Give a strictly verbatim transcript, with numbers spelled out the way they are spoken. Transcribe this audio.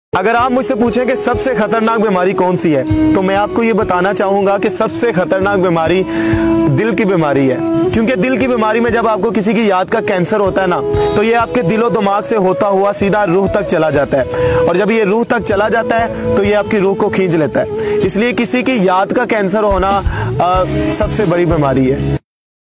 अगर आप मुझसे पूछें कि सबसे खतरनाक बीमारी कौन सी है, तो मैं आपको ये बताना चाहूंगा कि सबसे खतरनाक बीमारी दिल की बीमारी है। क्योंकि दिल की बीमारी में जब आपको किसी की याद का कैंसर होता है ना, तो ये आपके दिलो दिमाग से होता हुआ सीधा रूह तक चला जाता है, और जब ये रूह तक चला जाता है तो ये आपकी रूह को खींच लेता है। इसलिए किसी की याद का कैंसर होना आ, सबसे बड़ी बीमारी है।